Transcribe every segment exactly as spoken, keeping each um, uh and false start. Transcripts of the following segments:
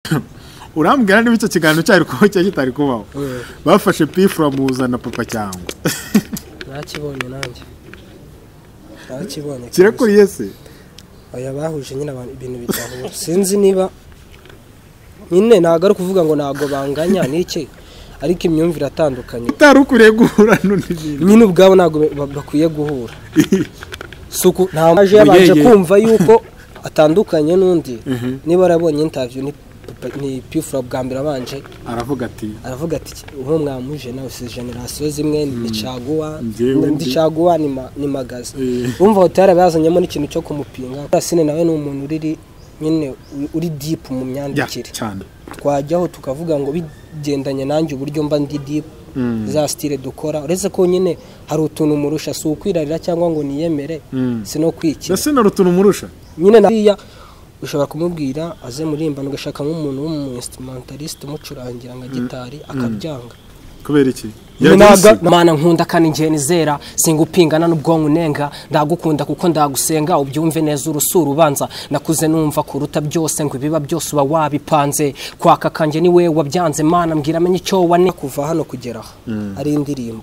urambwira niba icyo kiganiro cyari kuba cyari kitari kubaho bafashe P F L A muzana papa Cyangwe nakibonye nanjye nakibonye kirakuriye se aya bahuje nyine abantu ibintu bitahura sinzi niba nyine nagaru kuvuga ngo nago banganya niki ariko imyumvire atandukanye utarukuriye guhura n'ibintu nyine ubwabo nago bakwiye guhura suku nta maje yabanje kumva yuko atandukanye n'undi niba arabonye interview ni ni P F L A bwa mbere abanje aravuga ati aravuga ati uwo mwamuje nawe si generation zimwe ni caguwa ndi caguwa ni ni magazi umva utara bazanyemo n'ikintu cyo kumupinga sine nawe ni umuntu uri nyine uri deep mu myandikire cyane twajyaho tukavuga ngo bigendanye nanjye uburyo mba ndi deep za style dukora uretse ko nyine hari utuntu murusha si ukwirarira cyangwa ngo niyemere sino kwiki ese na rutuntu murusha nyine nariya ushobora kumubwira aze murimba ugashaka nk'umuntu w'umu instrumentalist umucurangira nka gitari akabyanga kubera iki mana nkunda kandi ngiye nizera singupingana n'ubwonko nenga ndagukunda kuko ndagusenga ubyumve neza urusura ubanza nakuze numva kuruta byose ngo ibiba byose uba wabipanze kwaka kanje ni wewe wabyanze mana mbwira amenye icyo wane kuva hano kugera ari indirimbo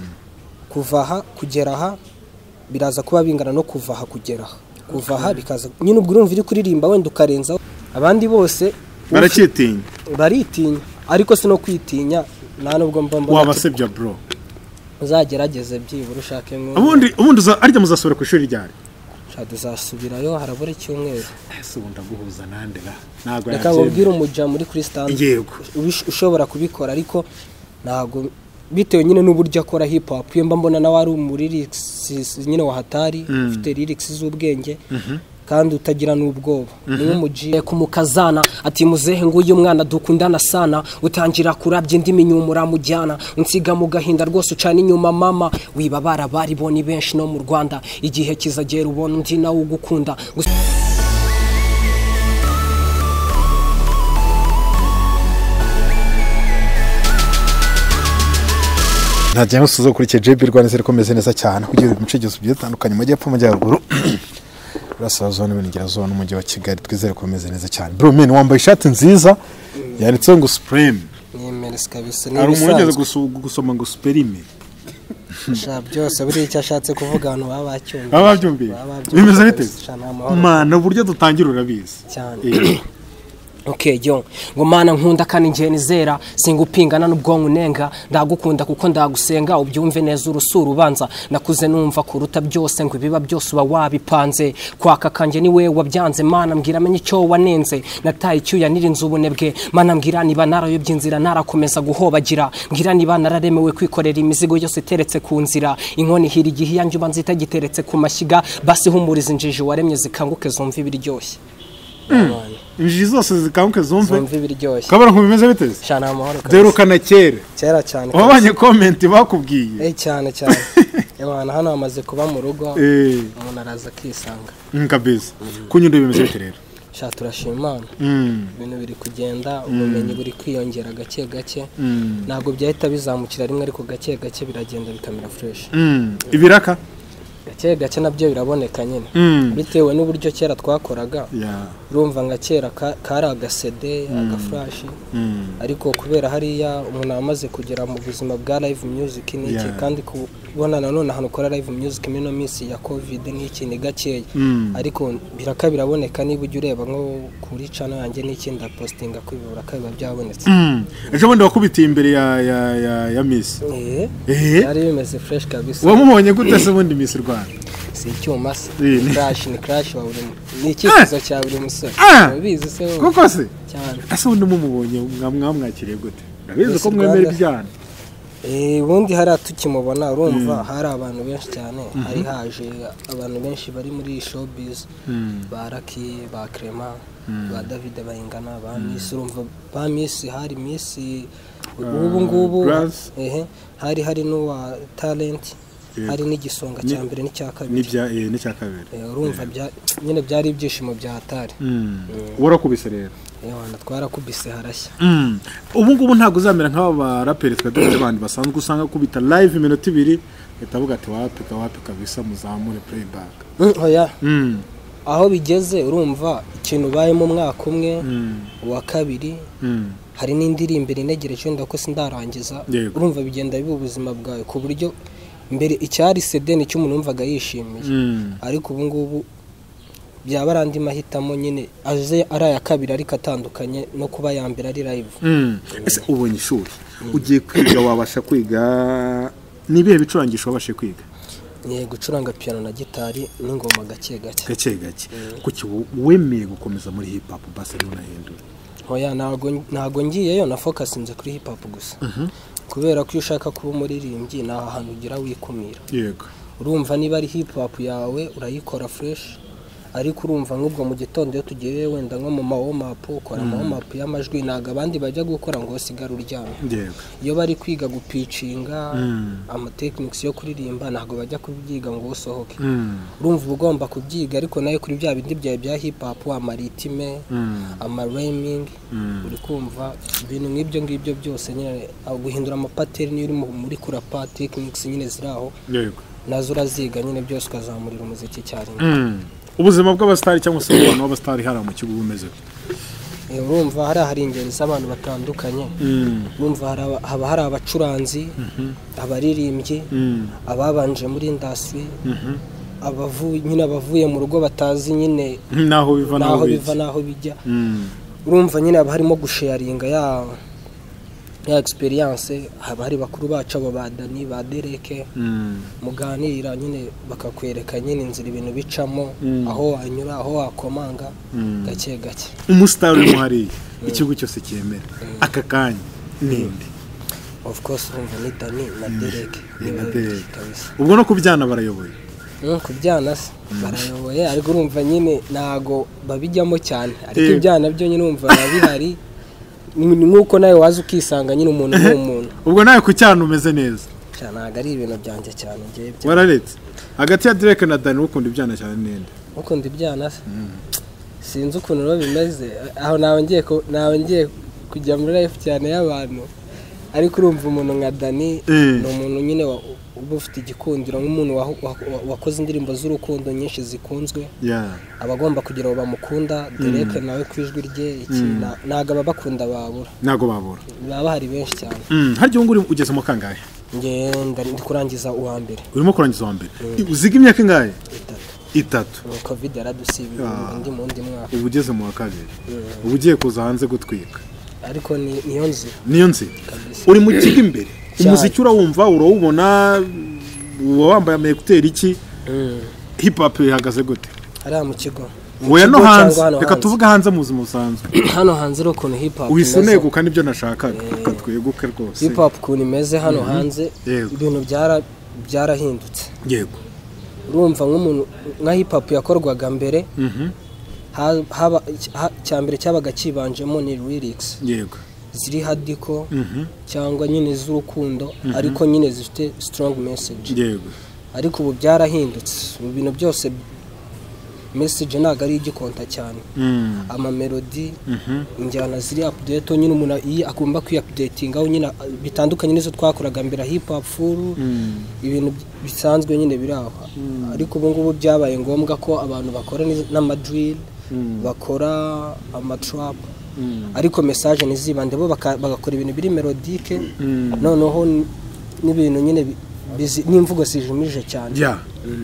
kuva aha kugera aha biraza kuba bingana no kuva aha kugera aha kuva aha bikaza nyine ubwo urumva iri kuririmba wenda ukarenza abandi bose barakitinya baritinya ariko sino kwitinya nta nubwo mbamba wabasebya bro uzagerageze byibura ushake ngo ubundi ubundi arya muzasubira ku ishuri ryari tuzasubirayo harabura icyumweru ese ubundi guhuza nande la nago reka ubwira umuja muri kuri stand yego ushobora kubikora ariko nago bitewe nyine n'uburyo akora hip hop yemba mbona nawe ari umurirics nyine wa hatari ufite lyrics z'ubwenge kandi utagira n'ubwoba niwe mugiye kumukazana ati muzehe nguyu mwana dukundana sana utangira kurabya indimi nyumura mujyana unsiga mu gahinda rwose ucana inyuma mama wibabara bari boni benshi no mu Rwanda igihe kizagera ubona undi nawe ugukunda ntajya musuzo kuri J B Rwanda ziri komeze neza cyane kugira imico gisu byitandukanye mu gihe mu majyaruguru Burasazone n'Iburengerazuba n'umujyi wa Kigali twizere komeze neza cyane bro men wambaye ishati nziza yanditseho ngo Supreme ni merisi kabisa ni ari umugeze gusoma ngo Supreme sha byose buri icyo ashatse kuvuga hano baba bacyumva baba babyumbiye bimeze bite mana uburyo dutangira urabizi cyane Okay yo ngo mana nkunda kandi ngiye nizera singupingana n'ubwonko nenga ndagukunda kuko ndagusenga ubyumve neza urusura ubanza nakuze numva kuruta byose ngo ibiba byose uba wabipanze kwaka kanje ni wewe wabyanze mana mbwira amenye icyo wanenze nataye icyuya nirinze ubunebwe mana mbwira niba narayobye inzira narakomeza guhobagira mbwira niba nararemewe kwikorera imizigo yose teretse ku nzira inkoni hiri gihe yanjye ubanza itagiteretse ku mashyiga basi humuriza injiji waremye zikanguke zumva ibiryoshye injiji zose zikanguke zumve zumva ibiryoshye kabara nkubimeze biteze cyane amahoro derukana kera kera cyane wabanye comment bakubwiye eh cyane cyane yabana hano amaze kuba mu rugo umuntu araza kisanga nkabeza kunyundo bimeze bite rero sha turashimana ibintu biri kugenda ubumenyi buri kwiyongera gake gake nago byahita bizamukira rimwe ariko gake gake biragenda bikamera fresh ibiraka gake gake nabyo biraboneka nyine bitewe n'uburyo kera twakoraga urumva nka kera kari agasede agaflash ariko kubera hariya umuntu amaze kugera mu buzima bwa live music n'iki kandi kubona nanone hano ukora live music mino minsi ya covid n'iki ni gake ariko biraka biraboneka niba ujye ureba nko kuri channel yanjye n'iki nda postinga kwibura kabiba byabonetse ejo bundi wakubitiye imbere ya ya ya ya miss eh eh ari bimeze fresh kabisa wamubonye gute se bundi miss Rwanda si cyuma se crash ni crash wa buri ni ikizo cya buri musore bizi se koko se cyane ase undi mumubonye mwamwakiriye gute nabizi ko mwemera ibyana eh bundi hari atukimubona urumva hari abantu benshi cyane hari haje abantu benshi bari muri showbiz baraki ba Crema ba David bayingana ba Miss urumva ba Miss hari Miss ubu ngubu eh hari hari no wa talent hari n'igisonga cya mbere n'icya kabiri n'ibya eh n'icya kabiri urumva nyine byari ibyishimo bya hatari warakubise rero Ewana twarakubise harashya ubu ngubu ntago uzamera nk'aba baraperi twadufite bandi basanzwe usanga kubita live iminota ibiri itavuga ati wapika wapika bisa muzamure playback oya aho bigeze urumva ikintu bayemo umwaka umwe wa kabiri hari n'indirimbo inegereje wenda ko sindarangiza urumva bigenda biba ubuzima bwawe ku buryo mbere icyari sedeni cy'umuntu wumvaga yishimiye ariko ubu ngubu byaba arandi mahitamo nyine aje ari aya kabiri ariko atandukanye no kuba ya mbere ari live. Ese ubonye ishuri ugiye kwiga wabasha kwiga nibihe bicurangisho wabashe kwiga? Niye gucuranga piano na gitari n'ingoma gake gake gake gake kuki wemeye gukomeza muri hip hop base n'unahindura? Hoya nago nago ngiyeyo na focus nze kuri hip hop gusa kubera ko ushaka kuba umuririmbyi na ahantu ugira wikumira. Yego urumva niba ari hip hop yawe urayikora fresh ariko urumva nk'ubwo mu gitondo iyo tugiye wenda nko mu mawomapu ukora amawomapu y'amajwi naga abandi bajya gukora ngo sigara uryamye. Yego iyo bari kwiga gupicinga ama techniques yo kuririmba nago bajya kubyiga ngo usohoke. urumva ugomba kubyiga ariko nayo kuri bya bindi bya bya hip hop ama ritme ama rhyming uri kumva ibintu nk'ibyo ngibyo byose nyine guhindura ama pattern uri muri kurapa techniques nyine ziraho. Yego nazo uraziga nyine byose ukazamurira umuziki cyane. ubuzima bw'abastari cyangwa se abantu b'abastari hari mu kigo bumeze urumva hari hari ingeri z'abantu batandukanye. urumva haba hari abacuranzi abaririmbyi ababanje muri industry abavuye nyine abavuye mu rugo batazi nyine naho biva naho biva naho bijya. urumva nyine aba harimo gusharinga ya ya experience haba hari bakuru bacu abo badani ba Dereke muganira nyine bakakwereka nyine inzira ibintu bicamo aho wanyura aho wakomanga gake gake. Umustar muhari ikigo cyose cyemera aka kanya ninde? Of course urumva ni Dani na Dereke ni na Dereke. Ubwo no kubyana barayoboye? No kubyana se barayoboye ariko urumva nyine nago babijyamo cyane ariko ibyana byo nyine urumva bihari ni nkuko nawe waza ukisanga nyine umuntu n'umuntu. Ubwo nawe ku cyane umeze neza cyane agari ibintu byanjye cyane ngiye byo. Wararetse hagati ya Derek na Dani ukunda ibyana cyane nende? Ukunda ibyana se sinzi ukuntu ro bimeze aho nawe ngiye ko nawe ngiye kujya muri life cyane y'abantu ariko urumva umuntu nka Dani ni umuntu nyine uba ufite igikundiro nk'umuntu wakoze indirimbo z'urukundo nyinshi zikunzwe. abagomba kugira ngo bamukunda Derek nawe kwijwi rye iki naga babakunda babura nago babura baba hari benshi cyane. haryo nguri ugeze mu kangahe? Nge ndi kurangiza uwa mbere. Urimo kurangiza uwa mbere? Uziga imyaka ingahe? itatu. Itatu. Covid yaradusibiye ndi mu ndi mwaka. Ubu ugeze mu wa kabiri. Ubu ugiye kuza hanze gutwika. Ariko ni niyo nzi. Niyo nzi. Uri mu kigo imbere. Umuziki urawumva urawubona wambaye amayekuteri iki? Hip hop ihagaze gute? Ari mu kigo. Oya no hanze reka tuvuga hanze mu buzima busanzwe. Hano hanze ro kuntu hip hop uhisoneko kandi ibyo nashakaga katweguke rwose. Hip hop kuntu imeze hano hanze ibintu byara byarahindutse. Yego urumva nk'umuntu nka hip hop yakorwaga mbere haba cyambere cyabaga kibanjemo ni lyrics. Yego ziri hadiko cyangwa nyine z'urukundo ariko nyine zifite strong message. Yego ariko ubu byarahindutse mu bintu byose message naga ari igikonta cyane. ama melody injyana ziri update nyine umuntu agomba kwi-updatinga aho nyine bitandukanye nizo twakoraga mbere hip hop full ibintu bisanzwe nyine biraho. ariko ubu ngubu byabaye ngombwa ko abantu bakora n'amadrill bakora amatrap ariko message nizibande bo bagakora ibintu biri melodique noneho n'ibintu nyine n'imvugo sijumije cyane. Yeah.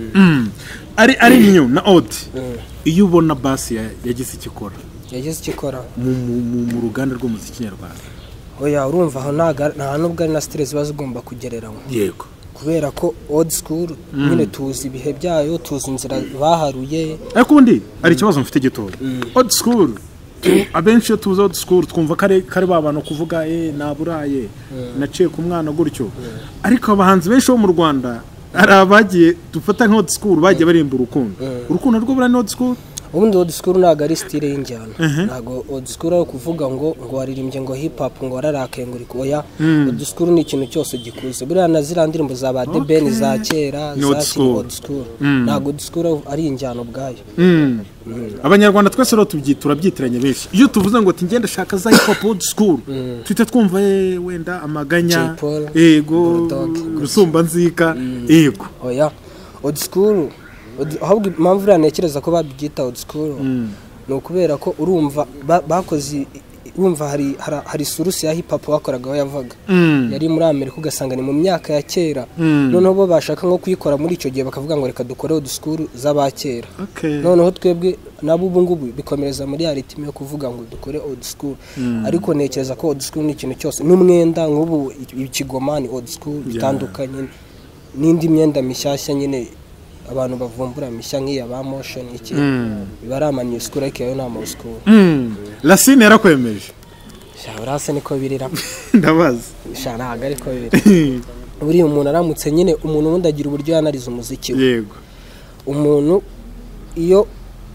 ari ari new na odd iyo ubona basi yagize ikikora yagize ikikora mu ruganda rw'umuziki nyarwanda. Oya urumva aho nta nubwo ari na stress bazigomba kugereramo. Yego kubera ko old school nyine tuzi ibihe byayo tuzi inzira baharuye. Ariko undi ari ikibazo mfite gitoya. Old school abenshi tuzi old school twumva kare kare babana kuvuga eh naburaye naciye ku mwana gutyo ariko abahanzi benshi bo mu Rwanda arabagiye dufata nka old school bagiye barimba urukundo. Urukundo rwo burani old school ubundi old school naga ari style y'injyana nago old school ari kuvuga ngo ngo waririmbye ngo hip hop ngo wararakenga oya old school ni ikintu cyose gikuze buriya na zira ndirimbo za ba The Ben za kera za old school nago old school ari injyana ubwayo. Abanyarwanda twese ro tubyitura byitiranye benshi iyo tuvuze ngo tingenda shaka za hip hop old school twite twumva wenda amaganya yego rusumba nzika yego. Oya old school ahubwo impamvu iranekereza ko babyita old school no kubera ko urumva bakoze urumva hari hari surusi ya hip hop wakoragaho yavaga yari muri Amerika ugasanga ni mu myaka ya kera noneho bo bashaka nko kuyikora muri ico gihe bakavuga ngo reka dukore old school z'abakera noneho twebwe nabo ubu ngubu bikomereza muri reality yo kuvuga ngo dukore old school ariko nekereza ko old school ni ikintu cyose n'umwenda nk'ubu ikigomani old school bitandukanye n'indi myenda mishyashya nyine abantu bavumbura mishya nk'iya ba motion iki barama new school ariko yo na mo school Racine yarakwemeje Shaurase niko birira ndabaza shana ariko birira buri umuntu aramutse nyine umuntu wundi agira uburyo yanariza umuziki yego umuntu iyo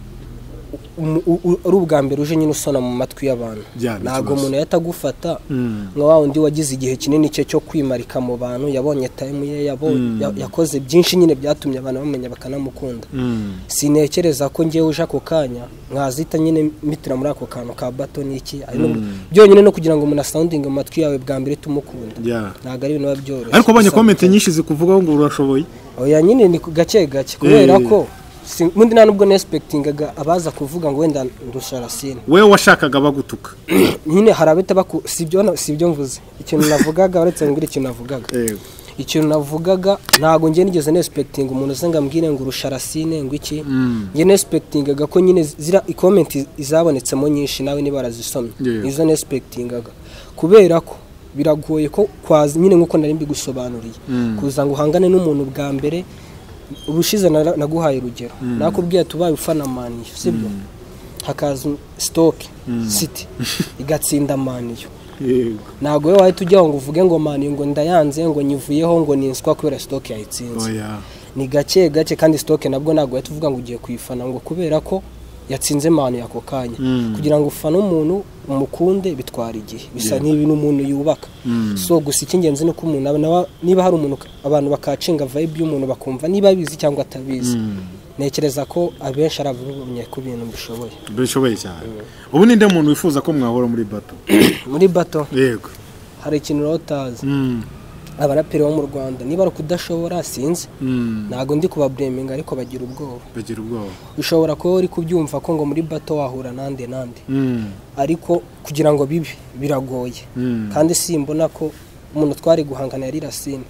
ari ubwa mbere uje nyine usona mu matwi y'abantu ntago umuntu yatagufata nka wa undi wagize igihe kinini cye cyo kwimarika mu bantu yabonye time ye yabonye yakoze byinshi nyine byatumye abantu bamenya bakanamukunda sinekereza ko ngiye uje ako kanya nkazita nyine mitira muri ako kantu ka bato niki byo nyine no kugira ngo umuntu sounding mu matwi yawe bwa mbere tumukunda ntago ari ibintu babyoroshye ariko banye comment nyinshi zikuvuga ngo urashoboye oya nyine ni gake gake kubera ko mundi nta nubwo nespectingaga abaza kuvuga ngo wenda ndusha Racine wewe washakaga bagutuka nyine harabeta baku sibyo sibyo mvuze ikintu navugaga uretse ngira ikintu navugaga yego ikintu navugaga ntago ngiye nigeze nespecting umuntu uzenga mbwire ngo urusha Racine ngo iki ngiye nespectingaga ko nyine zira comment izabonetsemo nyinshi nawe ni barazisomye izo nespectingaga kubera ko biragoye ko kwazi nyine nkuko nari mbigusobanuriye kuza ngo uhangane n'umuntu bwa mbere ubushize naguhaye urugero nakubwiye tubaye ufana maniyo sibyo hakaza stock city igatsinda maniyo yego nago wewe wahita ujya ngo uvuge ngo maniyo ngo ndayanze ngo nyivuyeho ngo ninswa kubera stock yayitsinze oya ni gake gake kandi stock nabwo nago wahita uvuga ngo ugiye kuyifana ngo kubera ko yatsinze maniyo yako kanya kugira ngo ufana umuntu umukunde bitwara igihe bisa n'ibintu umuntu yubaka so gusa ikingenzi no kumuntu niba hari umuntu abantu bakacinga vibe y'umuntu bakumva niba bizi cyangwa atabizi nekereza ko abenshi arabumye ku bintu bishoboye bishoboye cyane ubu ninde muntu wifuza ko mwahora muri bato muri bato yego hari ikintu rotazi abaraperi bo mu Rwanda niba ari kudashobora sinzi nago ndi kuba blaming ariko bagira ubwoba bagira ubwoba ushobora ko uri kubyumva ko ngo muri bato wahura nande nande ariko kugira ngo bibi biragoye kandi simbona ko umuntu twari guhangana yari Racine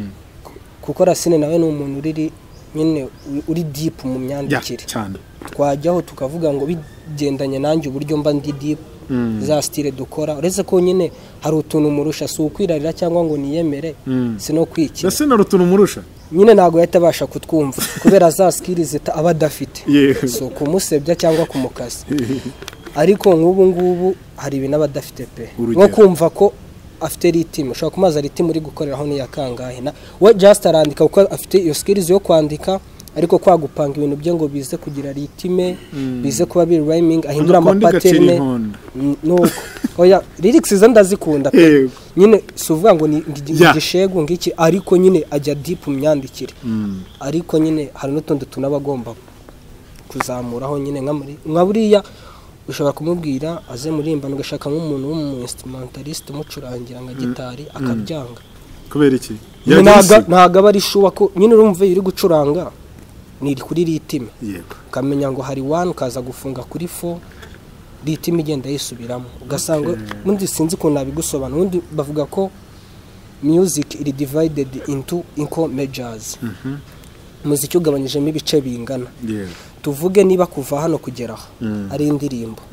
kuko Racine nawe ni umuntu uri nyine uri deep mu myandikire cyane twajyaho tukavuga ngo bigendanye nanjye uburyo mba ndi deep za style dukora uretse ko nyine hari utuntu umurusha si ukwirarira cyangwa ngo niyemere sino kwiki Racine na rutuntu umurusha nyine nago yatabasha kutwumva kubera za skills aba adafite so kumusebya cyangwa kumukasa ariko nk'ubu ngubu hari ibintu abadafite pe nko kumva ko afite ritim ushobora kumaza ritim uri gukoreraho ni yakangahe na we just arandika uko afite iyo skills yo kwandika ariko kwagupanga ibintu bye ngo bize kugira ritime bize kuba biri rhyming ahindura amapattern nuko oya lyrics zo ndazikunda pe nyine suvuga ngo ni igishego ngiki ariko nyine ajya deep mu myandikire ariko nyine hari n'utundi tunabagomba kuzamuraho nyine nka buriya ushobora kumubwira aze murimba ugashaka nk'umuntu w'umu instrumentalist umucurangira nka gitari akabyanga kubera iki ntago aba ari shuwa ko nyine urumva iri gucuranga ni kuri ritime yego kamenya ngo hari one kaza gufunga kuri four ritime igenda yisubiramo ugasanga mundi sinzi ko nabigusobana undi bavuga ko music is divided into inco majors muziki ugabanyijemo ibice bingana yego tuvuge niba kuva hano kugera ari indirimbo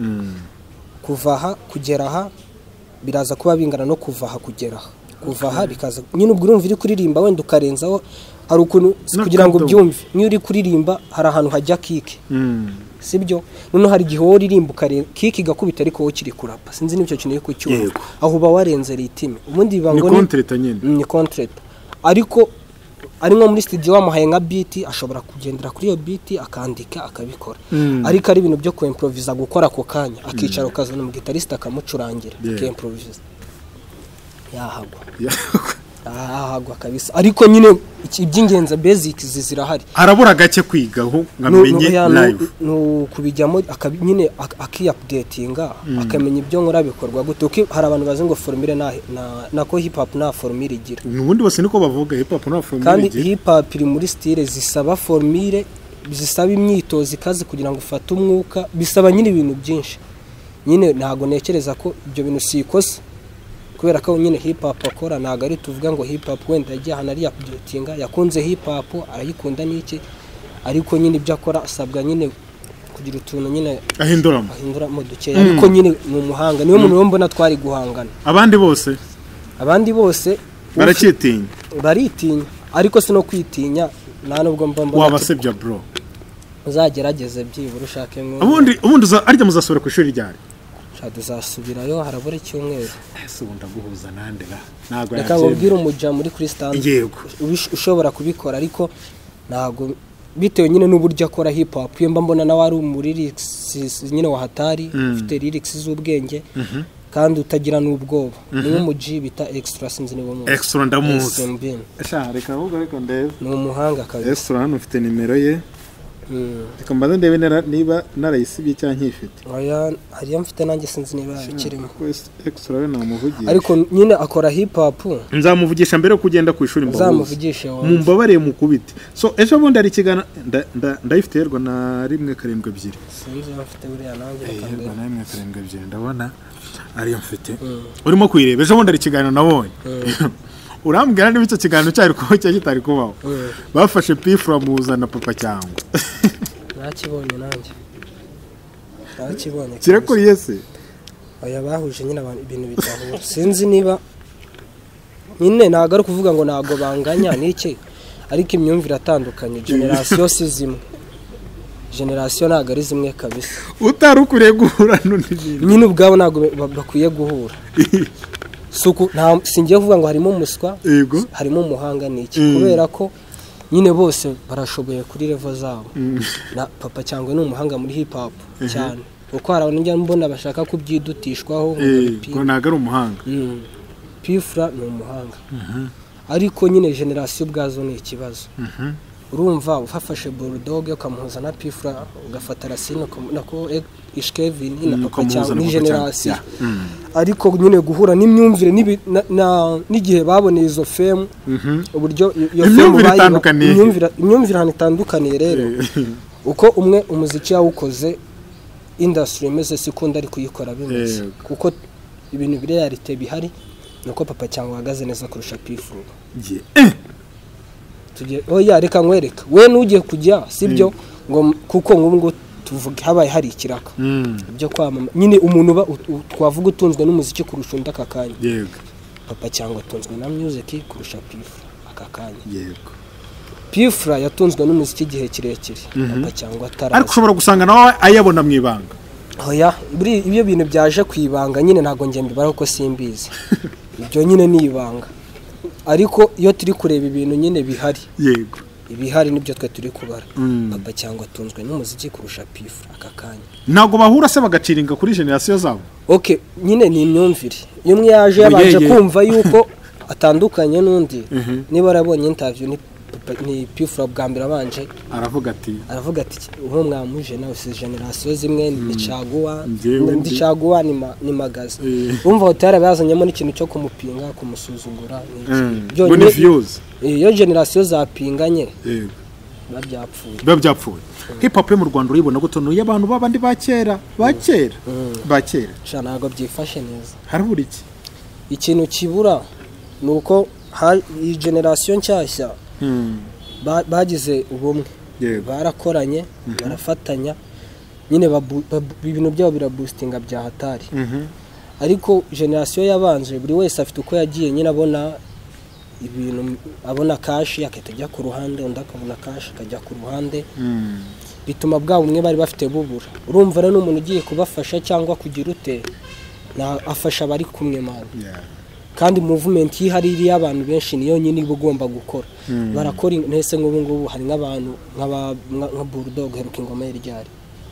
kuva aha kugera aha biraza kuba bingana no kuva aha kugera aha kuva aha bikaza nyine ubwo urumva iri kuririmba wenda ukarenzaho hari ukuntu kugira ngo byumve niyo uri kuririmba hari ahantu hajya kike sibyo none hari gihe wo ririmba ukare kike igakubita ariko wo kiri kurapa sinzi n'icyo kintu yuko cyumva aho uba warenze ritime ubundi bibango ni contract nyine ni contract ariko ari nko muri studio wamuhaye nka beat ashobora kugendera kuri iyo beat akandika akabikora ariko ari ibintu byo ku improvisa gukora ako kanya akicara ukazana mu guitarist akamucurangira ke improvisa yahagwa ahagwa kabisa ariko nyine iby'ingenza basics zirahari arabura gake kwigaho ngamenye live no kubijyamo nyine aki-updatinga akamenya ibyo nkora bikorwa gute hari abantu bazi ngo formule na nako hip hop na formule igira nubundi bose niko bavuga hip hop na formule kandi hip hop iri muri style zisaba formule bisaba imyitozo ikaze kugira ngo ufate umwuka bisaba nyine ibintu byinshi nyine ntago nekereza ko ibyo bintu sikosa kubera ko nyine hip hop akora ntago ari tuvuga ngo hip hop wenda yagiye hana ari yakudutinga yakunze hip hop arayikunda niki ariko nyine ibyo akora asabwa nyine kugira utuntu nyine ahinduramo ahinduramo duke ariko nyine mu muhanga niwe muntu mbona twari guhangana abandi bose abandi bose barakitinya baritinya ariko sino kwitinya nta nubwo mbamba wabasebya bro uzagerageze byibura ushake mwe ubundi ubundi arya muzasubira ku ishuri ryari shadu zasubirayo harabura icyumweru ese ubunda guhuza nande la nago reka ngubwire umuja muri kuri stand yego ushobora kubikora ariko nago bitewe nyine n'uburyo akora hip hop yemba mbona nawe ari umuriri nyine wa hatari ufite lyrics z'ubwenge kandi utagira n'ubwoba ni umuji bita extra sinzi nibo mu extra ndamuzi sha reka ahubwo reka ndebe ni umuhanga kabisa extra hano ufite nimero ye reka mbaze ndebe niba narayisibye cyangwa nkifite oya hariya mfite nanjye sinzi niba kirimo extra we namuvugisha ariko nyine akora hip hop nzamuvugisha mbere yo kugenda ku ishuri mbavuze nzamuvugisha mumbabareye mukubite so ejo bundi ari kigana ndayifite yerwa na rimwe karindwi ebyiri sinzi bafite buriya nanjye yerwa na rimwe karindwi ebyiri ndabona ariyo mfite urimo kuyireba ejo bundi ari kiganiro nabonye urambwira niba icyo kiganiro cyari kuba cyari kitari kubaho bafashe P F L A muzana papa cyangwa nakibonye nanjye nakibonye kirakuriye se aya bahuje nyine abantu ibintu bitahura sinzi niba nyine ntago ari kuvuga ngo nago banganya niki ariko imyumvire atandukanye generation si zimwe generation ntago ari zimwe kabisa utari ukuriye guhura n'undi nyine ubwabo ntago bakwiye guhura suku nta singiye kuvuga ngo harimo umuswa harimo umuhanga niki kubera ko nyine bose barashoboye kuri level zabo na papa cyangwa ni umuhanga muri hip hop cyane uko hari abantu njya mbona bashaka kubyidutishwaho ngo naga ari umuhanga P F L A ni umuhanga ariko nyine generation bwazo ni ikibazo urumva ufafashe bulldog ukamuhuza na P F L A ugafata Rasino nako Ishkevin na papa cyangwa ni generation ariko nyine guhura n'imyumvire n'igihe baboneye izo fame uburyo iyo fame bayitandukaniye imyumvire hano itandukaniye rero uko umwe umuziki yawukoze industry imeze sikunda ari kuyikora bimeze kuko ibintu bire realite bihari nuko papa cyangwa wagaze neza kurusha P F L A tuje oya reka nkwereka we nugiye kujya sibyo ngo kuko ngo ngo tuvuge habaye hari ikiraka byo kwamama nyine umuntu twavuga utunzwe n'umuziki kurusha undi akakanya yego papa cyangwa atunzwe na music kurusha P F L A akakanya yego P F L A yatunzwe n'umuziki igihe kirekire papa cyangwa atara ariko ushobora gusanga nawe ayabona mu ibanga oya ibyo bintu byaje kwibanga nyine ntago ngiye mbibara ko simbizi ibyo nyine ni ibanga ariko iyo turi kureba ibintu nyine bihari yego ibihari nibyo twe turi kubara papa cyangwa atunzwe n'umuziki kurusha P F L A akakanya ntago bahura se bagaciringa kuri generation zabo okay nyine ni imyumvire iyo umwe yaje yabanje kumva yuko atandukanye n'undi niba arabonye interview ni ni P F L A bwa mbere abanje aravuga ati aravuga ati uwo mwamuje nawe si generation zimwe ni caguwa ndi caguwa ni ni magazi umva hotara bazanyemo n'ikintu cyo kumupinga kumusuzugura byo ni views iyo generation zapinganye babyapfuye babyapfuye hip hop mu Rwanda uribona gutonuye abantu babandi bakera bakera bakera shana nago byifashe neza harabura iki ikintu kibura nuko iyi generation cyashya bagize ubumwe barakoranye barafatanya nyine ibintu byabo biraboostinga bya hatari ariko generation yabanje buri wese afite uko yagiye nyine abona ibintu abona cash yakajya ku ruhande undi akabona cash akajya ku ruhande bituma bwa umwe bari bafite bubura urumva rero n'umuntu ugiye kubafasha cyangwa kugira ute na afasha bari kumwe mara kandi movement yihariri y'abantu benshi niyo nyine igomba gukora barakora nese nk'ubu ngubu hari nk'abantu nk'aba nka bulldog heruka ingoma y'ryari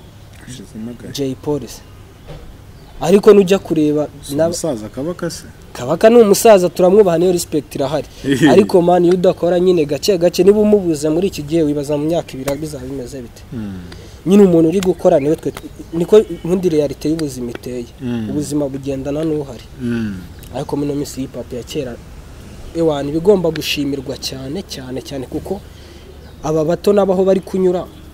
J Police ariko nujya kureba umusaza kabaka se kabaka ni umusaza turamwubaha niyo respect irahari ariko man iyo udakora nyine gake gake niba umubuza muri iki gihe wibaza mu myaka ibiri bizaba bimeze bite nyine umuntu uri gukora niwe twe niko nkundi realite y'ubuzima iteye ubuzima bugendana n'uhari ariko mino misi hip hop ya kera ewana bigomba gushimirwa cyane cyane cyane kuko aba bato nabaho bari kunyura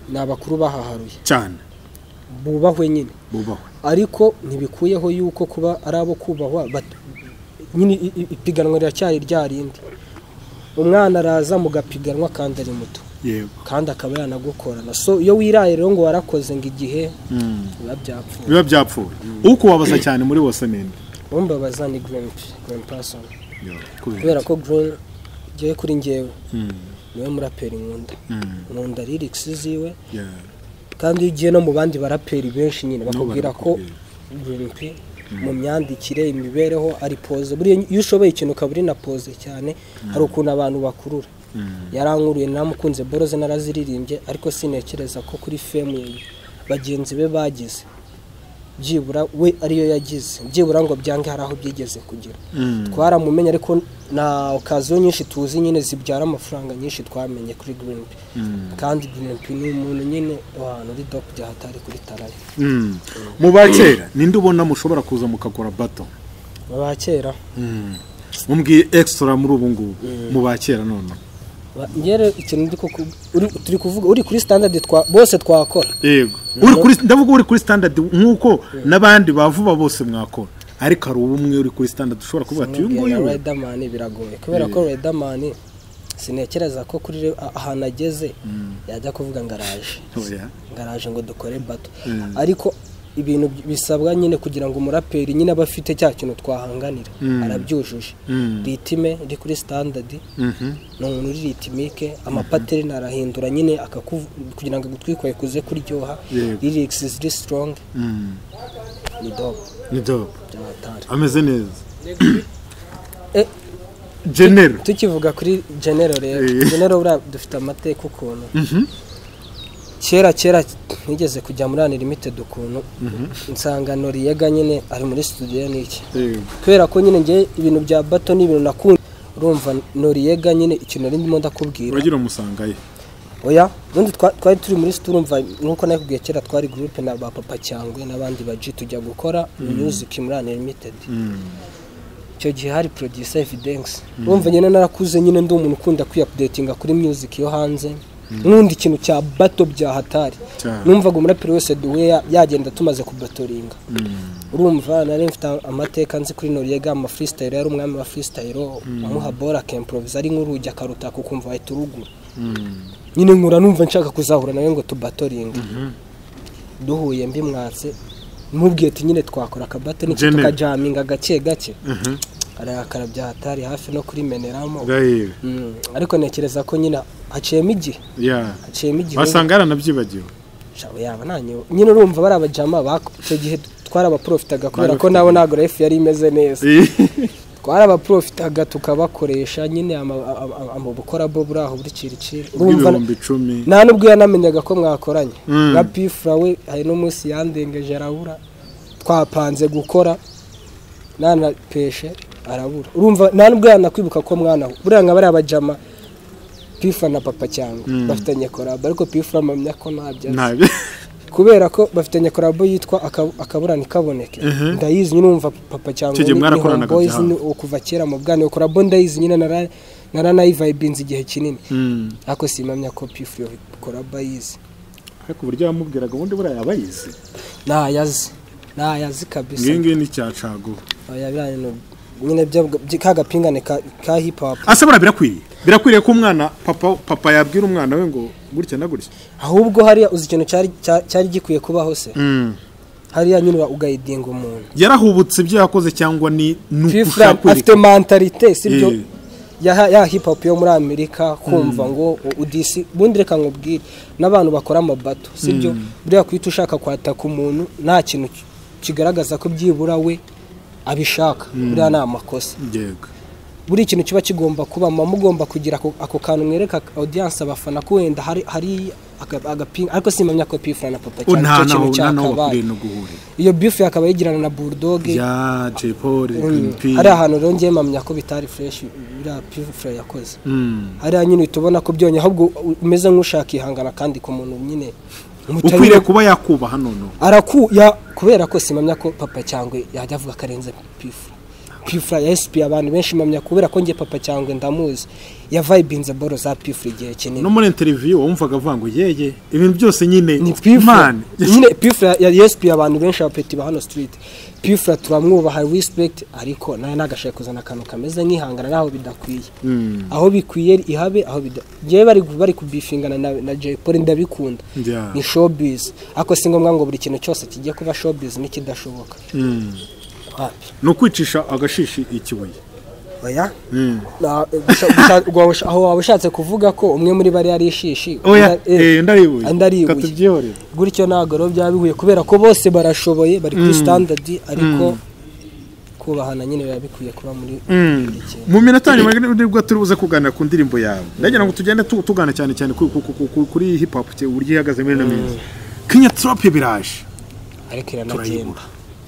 nabakuru bahaharuye cyane bubahwe nyine bubahwe ariko ntibikuyeho yuko kuba ari abo kubahwa nyine ipiganwa riracyari ryarindi umwana araza mugapiganwa kandi ari muto yego kandi akaba yanagukorana so iyo wiraye rero ngo warakoze ngo igihe biba byapfuye biba byapfuye uko wabaza cyane muri bose nende umbabaza ni green green person kubera ko green giye kuri ngewe niwe muraperi nkunda nkunda lyrics ziwe kandi ugiye no mu bandi baraperi benshi nyine bakubwira ko green p mu myandikire imibereho ari pose buri iyo ushoboye ikintu kaburi na pose cyane hari ukuntu abantu bakurura yarankuruye namukunze boroze naraziririmbye ariko sinekereza ko kuri fame ye bagenzi be bagize byibura we ariyo yagize byibura ngo byange hari aho byigeze kugira twaramumenye ariko na okaziyo nyinshi tuzi nyine zibyara amafaranga nyinshi twamenye kuri Green P kandi Green P ni umuntu nyine ahantu uri dope bya hatari kuri taraye mu bakera ninde ubona mushobora kuza mukakora battle mu bakera mumbwiye extra muri ubu ngubu mu bakera none ngere ikintu ndiko turi kuvuga uri kuri standard twa bose twakora yego uri kuri ndavuga uri kuri standard nkuko nabandi bavuba bose mwakora ariko ari ubumwe uri kuri standard ushobora kuvuga ati uyu nguyu Riderman biragoye kubera ko Riderman sinekereza ko kuri ahantu ageze yajya kuvuga ngaraje ngaraje ngo dukore battle ariko ibintu bisabwa nyine kugira ngo umuraperi nyine abafite cya kintu twahanganira arabyujuje ritime iri kuri standard no muri ritmike amapateri narahindura nyine kugira ngo gutwikoye kuze kuryoha lyrics is really strong ni dope ni dope ameze neza eh general tukivuga kuri general rero general ura dufite amateka ukuntu kera kera nigeze kujya muri Unlimited ukuntu insangano riyega nyine ari muri studio niki kubera ko nyine nge ibintu bya battle ni ibintu nakunda urumva Noriyega nyine ikintu ari ndimo ndakubwira uragira umusangaye oya nundi twari turi muri studio urumva nuko nakubwiye kera twari group na ba papa Cyangwe n'abandi baji tujya gukora music muri Unlimited cyo gihe hari producer evidence urumva nyine narakuze nyine ndi umuntu ukunda kwiupdatinga kuri music yo hanze nundi kintu cya battle bya hatari numvaga umuraperi wese duwe yagenda tumaze kubatoringa urumva nari mfite amateka nzi kuri Noriyega ama freestyle yari umwami wa freestyle amuha bora ka improvise ari nk'urugi akaruta kukumva ahita urugura nyine nkura numva nshaka kuzahura nawe ngo tubatoringa duhuye mbi mwatse mubwiye ati nyine twakora ka battle ni tukajaminga gake gake arakara bya hatari hafi no kuri meneramo ariko nekereza ko nyine haciyemo igihe haciyemo igihe wasanga aranabyibagiwe shawe yaba nanyo nyine urumva bari abajama bacyo gihe twara abaprofitaga kubera ko nabo nago ref yari imeze neza twara abaprofitaga tukabakoresha nyine ama bukora bo buraho buri kirikiri urumva nta nubwo yanamenyaga ko mwakoranye nka P F L A we hari no munsi yandengeje arabura twapanze gukora nana peshe arabura urumva nta nubwo yanakwibuka ko mwana buriya nka bari abajama P F L A na papa Cyangwe bafitanye collab ariko P F L A mamya ko ntabyo kubera ko bafitanye collab yitwa akaburani kaboneke ndayizi nyine umva papa Cyangwe ni boys kuva kera mu bwana collab ndayizi nyine nara narana vibes igihe kinini ako simamya ko P F L A collab yizi ariko buryo yamubwiraga ubundi buriya yabayizi na yazi na yazi kabisa ngingi ni cyacago oya biranye no nyine byo kagapingane ka hip hop asabura birakwiriye birakwiriye ko umwana papa papa yabwira umwana we ngo gutya na gutya ahubwo hari uzi ikintu cyari cyari gikwiye kubaho se hari nyine ugayidinga umuntu yarahubutse ibyo yakoze cyangwa ni nukushaka afite mentalite sibyo ya ya hip hop yo muri Amerika kumva ngo udisi bundi reka nkubwire n'abantu bakora amabato sibyo buriya kwita ushaka kwataka umuntu nta kintu kigaragaza ko byibura we abishaka buriya na amakosa yego buri kintu kiba kigomba kuba mugomba kugira ako kantu mwereka audience abafana ko wenda hari hari agapinga ariko simamya ko P F L A na papa cyane cyo kintu cyakabaye iyo beef yakaba yigirana na Bulldog ya J Paul P hari ahantu rongeye mamya ko bitari fresh bira P F L A yakoze hari nyine tubona ko byonye ahubwo umeze nk'ushaka ihangana kandi ko umuntu nyine ukwiriye kuba yakuba hano no araku ya kubera ko simamya ko papa Cyangwe yajya avuga karenze P F L A P F L A S P abantu benshi mamya kubera ko nge papa Cyangwe ndamuzi ya vibinze boro za P F L A igihe kinini no muri interview wumvaga avango yeye ibintu byose nyine ni P F L A nyine P F L A ya S P abantu benshi abapeti ba hano street P F L A turamwubaha respect ariko naye nagashaka kuzana akantu kameze nkihangana naho bidakwiye mm. aho bikwiye ihabe aho je bari bari kubifingana na, na J Paul ndabikunda yeah. ni showbiz ako singombwa ngo buri kintu cyose kigiye kuba showbiz nikidashoboka mm. no kwicisha agashishi ikibuye oya mm. na aho wabashatse kuvuga ko umwe muri bari ari ishishi oya eh ndaribuye katubyihorera gutyo nagoro byabihuye kubera ko bose barashoboye bari ku standard ariko mm. kubahana nyine babikuye kuba muri mm. mu minota nyuma nibwo turibuze kuganira ku ndirimbo yawe ndagira ngo tugende tugana cyane cyane kuri hip hop cye uburyo ihagaze muri no minsi Kenya Trap biraje ariko iranagenda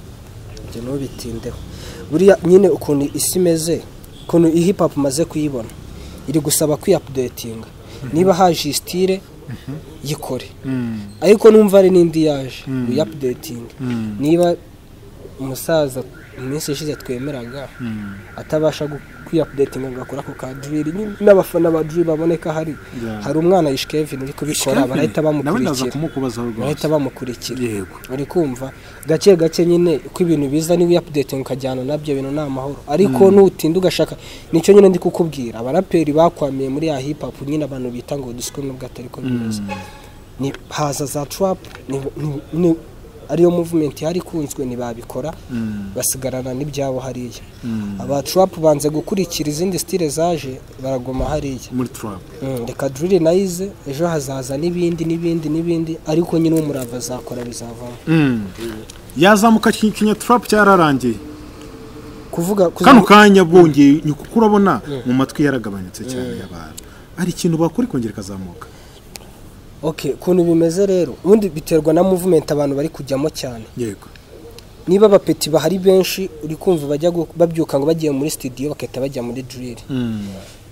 je no bitindeho buriya nyine ukuntu isi meze ukuntu hip hop maze kuyibona iri gusaba kwi-updatinga niba haje style yikore ariko numva ari nindi yaje kwi-updating niba umusaza iminsi ishize twemeraga atabasha kwi-updatinga ngakora ko ka drill n'abafana ba drill baboneka hari hari umwana yishe Kevin uri kubikora barahita bamukurikira barahita bamukurikira yego ari kumva gace gace nyine uko ibintu biza ni wi-updating ukajyana nabyo bintu n'amahoro ariko nutinda ugashaka nico nyine ndi kukubwira abaraperi bakwamiye muri ya hip hop nyine abantu bita ngo disco nubwo atari ko bimeze ni haza za trap ni ariyo movement yari kunzwe ni babikora mm. basigarana n'ibyabo hariya mm. aba trap banze gukurikira izindi style zaje baragoma hariya muri trap mm. reka drill naize ejo hazaza nibindi nibindi nibindi ariko nyine umurava zakora bizavamo mm. mm. yazamuka Kenya Trap cyararangiye kuvuga kano kanya bongeye kurabona mm. mu matwi yaragabanyutse cyane mm. y'abantu ari ikintu bakuri kongera kazamuka okay kuntu bimeze rero ubundi biterwa na movement abantu bari kujyamo cyane yego niba abapeti bahari benshi uri kumva bajya babyuka ngo bagiye muri studio bakahita bajya muri drill mm.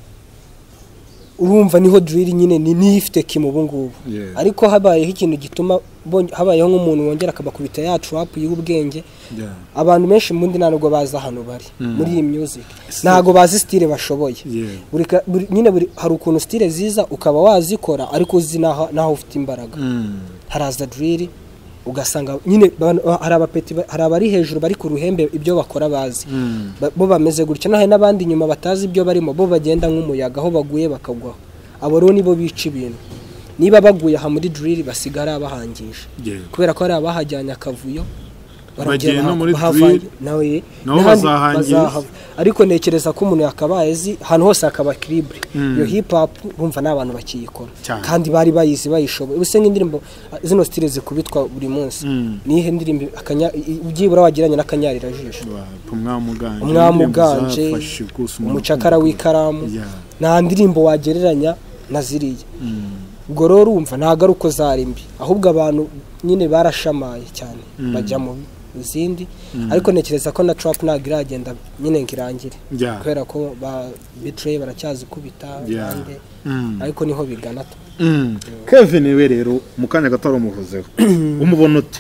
urumva niho drill nyine ni nifite kimubungubu yeah. ariko habaye ikintu gituma habayeho nk'umuntu wongera akabakubita ya trap y'ubwenge yeah. abantu benshi mundi ntabwo baza hano bari mm. muri iyi music ntago bazi style bashoboye yeah. nyine hari ukuntu style ziza ukaba wazikora ariko uzi naho naho ufite imbaraga mm. haraza drill ugasanga nyine hari abapeti hari abari hejuru bari ku ruhembe ibyo bakora bazi mm. bo bameze gutya naho n'abandi nyuma batazi ibyo barimo bo bagenda nk'umuyaga aho baguye bakagwaho abo rero nibo bica ibintu niba baguye ha muri drill basigara bahangisha yeah. kubera ko ari abahajyanya akavuyo baragenda no muri drill nawe bazahangisha ariko nekereza ko umuntu yakabaye zi hano hose akaba equilibre mm. yo hip hop bumva nabantu bakiyikora kandi bari bayizi bayishoboye ubuse nk'indirimbo zino style zikubitwa buri munsi mm. nihe ndirimbo akanya ugibura wagiranye n'akanyarira jisho umwamuganje umwamuganje umucakara w'ikaramu yeah. nta ndirimbo wagereranya na ziriye mm. ubwo rero urumva nagaruko zarimbi ahubwo abantu nyine barashamaye cyane mm. bajya mu zindi mm. ariko nekereza ko na trap nagiragenda nyine ngirangire yeah. kubera ko ba betray baracyazi kubita yeah. bande mm. ariko niho bigana to mm. mm. Kevin we rero mukanya gataro muvuzeho umubona ute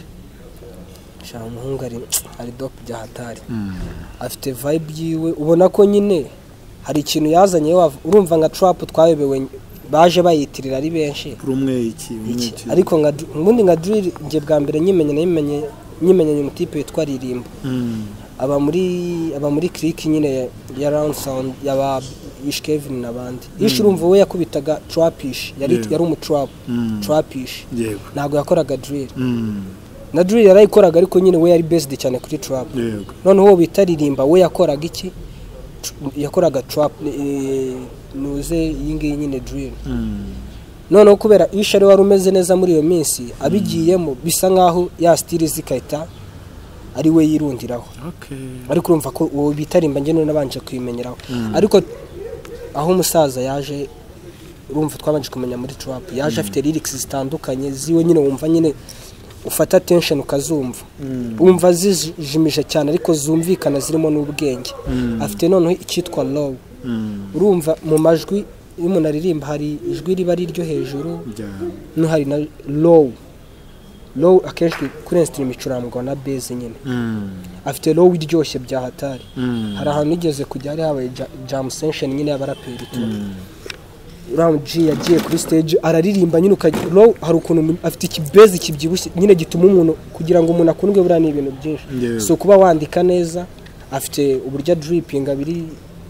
sha umuhungu ari ari dope bya hatari mm. afite vibe yiwe ubona ko nyine hari ikintu yazanye urumva nka trap twayobewe baje bayitirira ari benshi rumwe iki ariko nka mundi nka drill nge bwa mbere nyimenye nyimenye nyimenye ni mutipe yitwa Ririmbo mm. aba muri aba muri click nyine ya round sound yaba Ish Kevin nabandi mm. Ish urumva we yakubitaga trapish yari yeah. yari umutrap mm. trapish yego nago yakoraga drill mm. na drill yarayikoraga ariko nyine we yari based cyane kuri trap yego noneho bitaririmba we yakoraga iki yakoraga trap e, nuze yingi nyine drill mm. noneho kubera Ish ari wari umeze neza muri iyo minsi abigiyemo bisa nkaho ya style zikahita ari we yirundiraho okay ariko urumva ko uwo bitarimba nge none nabanje kwimenyeraho mm. ariko aho umusaza yaje urumva twabanje kumenya muri trap yaje mm. afite lyrics zitandukanye ziwe nyine wumva nyine ufata tension ukazumva mm. umva zijimije cyane ariko zumvikana zirimo n'ubwenge mm. afite noneho ikitwa low mm. urumva mu majwi y'umuntu aririmba hari ijwi riba riryo hejuru yeah. no hari na low low akenshi kuri instrument icurangwa na bass nyine afite low iryoshye bya hatari hari ahantu nigeze kujya hari habaye jam session nyine y'abaraperi tu Ram G yagiye kuri stage araririmba nyine low hari ukuntu afite ikibezi kibyibushye nyine gituma umuntu kugira ngo umuntu akundwe bura ni ibintu byinshi so kuba wandika neza afite uburyo dripping abiri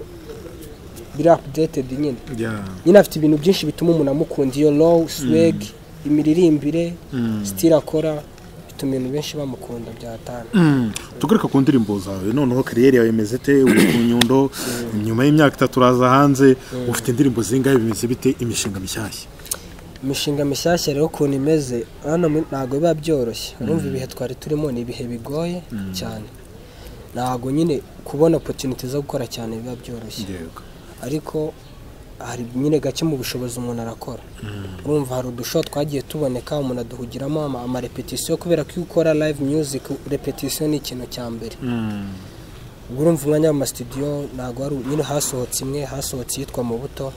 biri updated nyine nyine afite ibintu byinshi bituma umuntu amukunda iyo low swag imiririmbire style akora bituma ibintu benshi bamukunda byatana tugaruka ku ndirimbo zawe noneho career yawe imeze te uri ku Nyundo nyuma y'imyaka itatu uraza hanze ufite indirimbo zingahe bimeze bite imishinga mishyashya imishinga mishyashya rero ukuntu imeze hano ntago biba byoroshye urumva ibihe twari turimo ni ibihe bigoye cyane ntago nyine kubona opportunity zo gukora cyane biba byoroshye ariko hari nyine gake mu bushobozi umuntu arakora urumva hari udusho twagiye tuboneka umuntu aduhugiramo ama repetition kubera ko ukora live music repetition ni ikintu cya mbere urumva umwanya mu studio ntago ari nyine hasohotse imwe hasohotse yitwa mu buto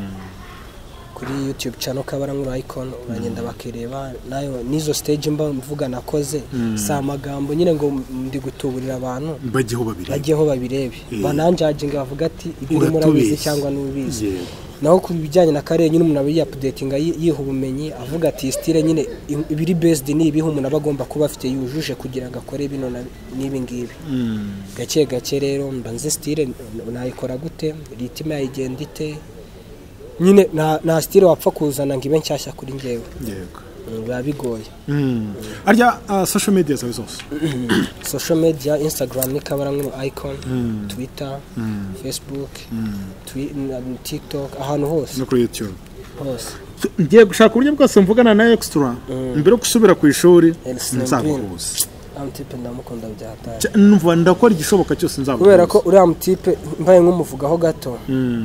kuri YouTube channel Kabarangura icon uragenda bakireba nayo nizo stage mba mvuga nakoze sa magambo nyine ngo ndi gutuburira abantu bagiyeho babirebe bagiyeho babirebe bananjajinga bavuga ati ibiri murabizi cyangwa nubizi naho ku bijyanye na kare nyine umuntu abiyi updatinga yiha ubumenyi avuga ati style nyine ibiri based ni ibiho umuntu abagomba kuba afite yujuje kugira ngo akore bino nibi ngibi gake gake rero mbanze style nayikora gute ritime yayigenda ite nyine na na style wapfa kuzana ngibe nshyashya kuri ngewe yego babigoye arya social media zawe zose social media Instagram ni Kabarangura icon Twitter Facebook TikTok ahantu hose no kuri YouTube hose ngiye gushaka uburyo bwose mvugana na extra mbere yo gusubira ku ishuri nzaguhuza amtipe ndamukunda byataye numva ndakora igishoboka cyose nzaguhuza kubera ko uri amtipe mbaye nk'umuvugaho gato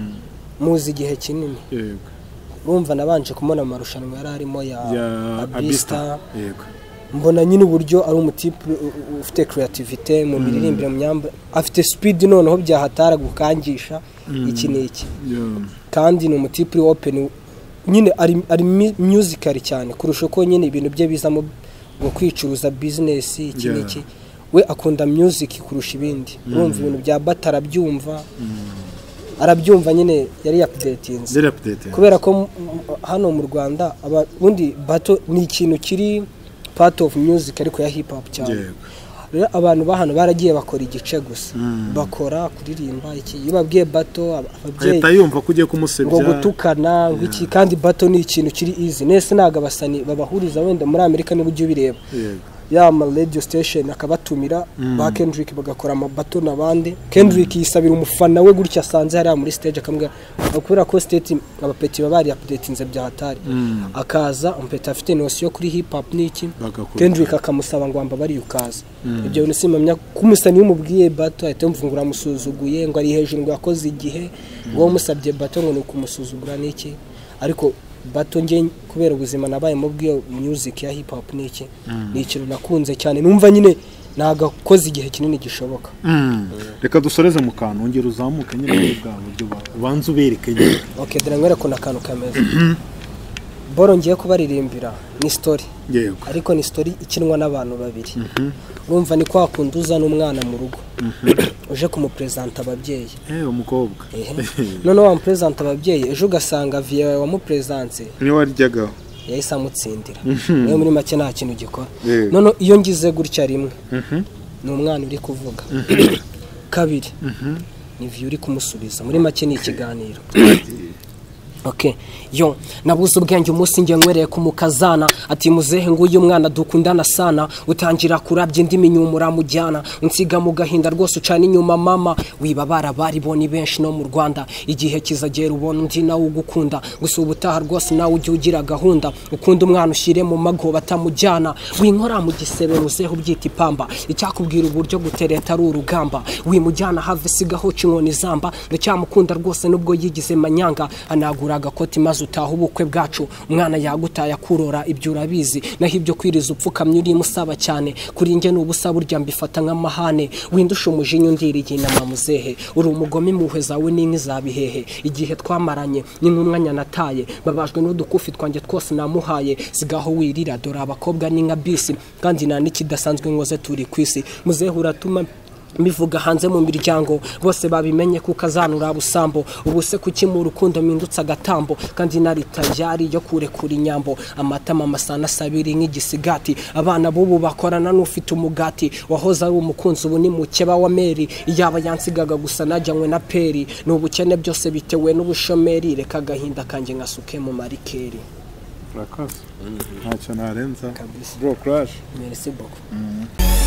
muzi igihe kinini yego urumva nabanje kumona amarushanwa yari arimo ya Abista yego mbona nyine uburyo ari umutipe ufite creativity mu miririmbire mu myamba afite speed noneho byahatara gukangisha iki n'iki kandi ni umutipe open nyine ari ari musical cyane kurusha ko nyine ibintu bye bizamo ngo kwicuruza business iki n'iki we akunda music kurusha ibindi urumva ibintu bya batara byumva arabyumva nyine yari updatinze kubera ko hano mu Rwanda abundi bato ni ikintu kiri part of music ariko ya hip hop cyane rero abantu bahano baragiye bakora igice gusa bakora kuririmba iki yibabwiye bato ababyeyi leta yumva kugiye kumusebya ngo gutukana ngiki kandi bato ni ikintu kiri easy nese naga basani babahuriza wenda muri Amerika ni bujye bireba ya ma radio station akabatumira ba Kendrick bagakora amabato nabandi Kendrick yisabira umufana we gutya asanze hari muri stage akambwa akura ko state abapeti babari updatinze bya hatari akaza umpeta afite notion kuri hip hop niki Kendrick akamusaba ngo amba bari ukaza ibyo bintu simamya kumusani umubwiye bato ahita mvungura musuzuguye ngo ari hejuru ngo yakoze igihe ngo musabye bato ngo nukumusuzugura niki ariko bato nge kubera ubuzima nabaye mu bwiyo music ya hip hop niki ni ikintu nakunze cyane numva nyine nagakoze igihe kinini gishoboka reka dusoreze mu kantu ongera uzamuke nyine bwa buryo ubanze ubereke nyine okay dore ngwera ko nakantu kameze boro ngiye kubaririmbira ni story yego ariko ni story ikinwa n'abantu babiri urumva ni kwa kunduza n'umwana mu rugo uje kumupresenta ababyeyi eh umukobwa none wa mupresenta ababyeyi ejo ugasanga vie wa mupresence ni waryaga yahise amutsindira niyo muri make nta kintu gikora none iyo ngize gutya rimwe ni umwana uri kuvuga kabiri ni vie uri kumusubiza muri make ni ikiganiro Okay, yo nabuze ubwenge umunsi nge nkwereye kumukazana ati muzehe nguyu mwana dukundana sana utangira kurabye indimi nyumura mujyana unsiga mu gahinda rwose ucana inyuma mama wibabara bari boni benshi no mu Rwanda igihe kizagera ubona undi nawe ugukunda gusa ubutaha rwose nawe ujye ugira gahunda ukunda umwana ushyire mu mago batamujyana winkora mu gisebe muzehe ubyita ipamba icyakubwira uburyo gutereta ari urugamba wimujyana have sigaho cinkoni zamba ndacyamukunda rwose nubwo yigize manyanga anagu gura agakoti maze utaha ubukwe bwacu umwana yagutaye akurora ibyo urabizi naho ibyo kwiriza upfukamye uri musaba cyane kuri nge n'ubusa burya mbifata nk'amahane windusha umujinya undiriye inama muzehe uri umugome muhwe zawe n'inki zabihehe igihe twamaranye ni nk'umwanya nataye babajwe n'udukufi twanjye twose namuhaye sigaho wirira dore abakobwa ni nka bisi kandi nta n'ikidasanzwe ngoze turi ku isi muzehe uratuma mivuga hanze mu miryango bose babimenye kuko azanura busambo ubuse kuki mu rukundo mindutsa gatambo kandi naritajari yo kurekura inyambo amatama masana sabiri nk'igisigati abana bubu bakorana n'ufite umugati wahoza ari umukunzi ubu ni mukeba wa Meri yaba yansigaga gusa najyanywe na peri n'ubukene byose bitewe n'ubushomeri reka gahinda kanje nkasuke mu marikeri urakoze ntacyo narenza bro crash merci beaucoup